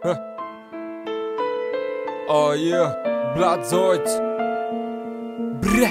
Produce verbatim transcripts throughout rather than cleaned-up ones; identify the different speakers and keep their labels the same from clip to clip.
Speaker 1: Oh yeah, Bloodzoid. Bre,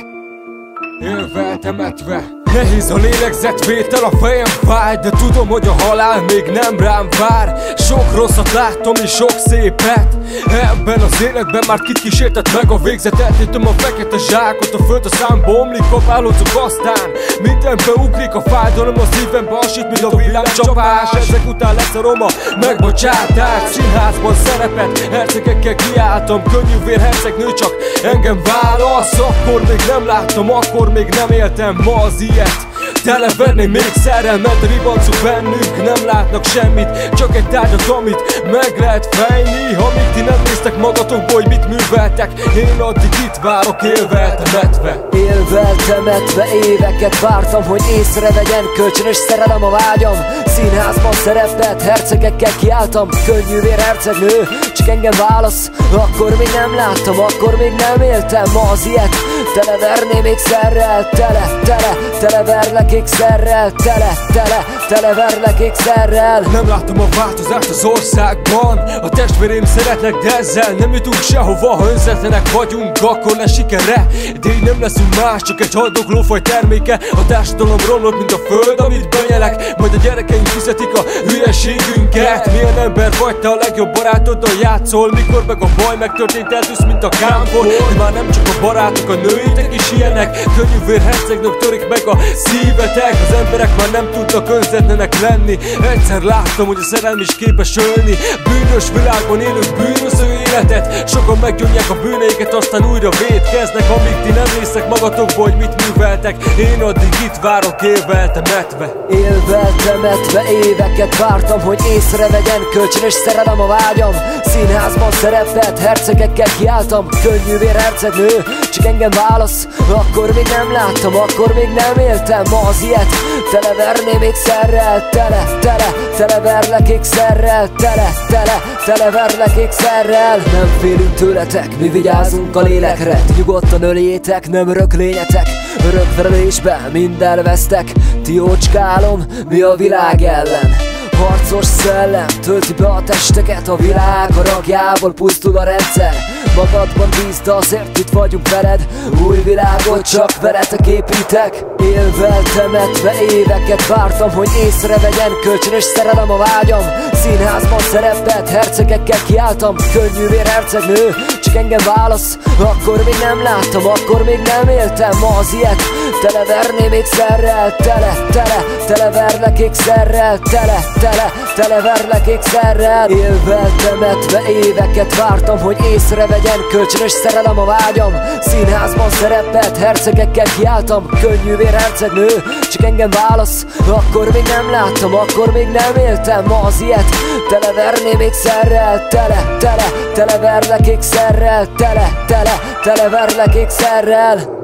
Speaker 1: élve temetve. Nehéz a lélegzetvétel, a fejem fáj, de tudom, hogy a halál még nem rám vár. Sok rosszat láttam és sok szépet. Ebben az életben már kit kísértett meg a végzet. Eltétem a fekete zsákot, a föld a számba omlik, kapálódzok, aztán mindenbe ugrik a fájdalom, a szívembe hasít, mint a villámcsapás. Ezek után lesz a roma megbocsátás. Színházban szerepet, hercegekkel kiálltam, könnyűvér hercegnő csak engem válasz. Akkor még nem láttam, akkor még nem éltem, ma az ilyet televerném még szerelmet, a ribancuk bennünk nem látnak semmit, csak egy tárgyat, amit meg lehet fejni. Amíg ti nem néztek magatokból, hogy mit műveltek, én addig itt várok, élve temetve.
Speaker 2: Élve temetve éveket vártam, hogy észrevegyen kölcsönös szerelem a vágyam. Színházban szerepelt, hercegekkel kiálltam, könnyűvér hercegnő, csak engem válasz. Akkor még nem láttam, akkor még nem éltem, ma az ilyet televerném ékszerrel, tele, tele, televerlek ékszerrel, tele, tele, televerlek ékszerrel.
Speaker 1: Nem láttam a változást az országban, a testvéreim szeretnek, de ezzel nem jutunk sehova. Ha önzetlenek vagyunk, akkor lesz sikere, de így nem leszünk más, csak egy haldokló faj terméke. A társadalom romlott, mint a föld, amit benyelek, majd a gyerekeink fizetik a hülyeségünket. Milyen ember vagy te, a legjobb barátoddal játszol, mikor meg a baj megtörtént, eltűnsz, mint a kámból. De már nem csak a barátok, a nőitek is ilyenek, könnyűvér hercegnők törik meg a szívetek. Az emberek már nem tudnak önzetlenek lenni. Egyszer láttam, hogy a szerelem is képes ölni. Bűnös világban élünk bűnöző életet, sokan meggyónják a bűneiket, aztán újra vétkeznek. Amíg ti nem néztek magatokból, hogy mit műveltek, én addig itt várok, élve temetve.
Speaker 2: Élve temetve éveket vártam, hogy észrevegyen kölcsönös szerelem a vágyam. Színházban szerepelt, hercegekkel kiálltam, könnyűvér hercegnő, csak engem válasz. Akkor még nem láttam, akkor még nem éltem, ma az ilyet televerném ékszerrel, tele, tele, televerlek ékszerrel, tele, tele, televerlek ékszerrel. Nem félünk tőletek, mi vigyázunk a lélekre, ti nyugodtan öljétek, nem röklényetek. Örökverelésbe mind elvesztek, ti jócskálom, mi a világ ellen. Harcos szellem tölti be a testeket, a világ haragjából pusztul a rendszer. Magadban bízd, azért itt vagyunk veled, új világot csak veletek építek. Élve temetve éveket vártam, hogy észrevegyen kölcsönös szerelem a vágyam. Színházban szerepelt, hercegekkel kiálltam, könnyűvér hercegnő, csak engem válasz. Akkor még nem láttam, akkor még nem éltem, ma az ilyet televerném ékszerrel, tele, tele, televerlek ékszerrel, tele, tele, televerlek ékszerrel. Élve temetve éveket vártam, hogy észrevegyen kölcsönös szerelem a vágyam. Színházban szerepelt, hercegekkel kiálltam, könnyűvér hercegnő, csak engem válasz. Akkor még nem láttam, akkor még nem éltem, ma az ilyet televerném ékszerrel, tele, tele, televerlek ékszerrel, tele, tele, televerlek ékszerrel.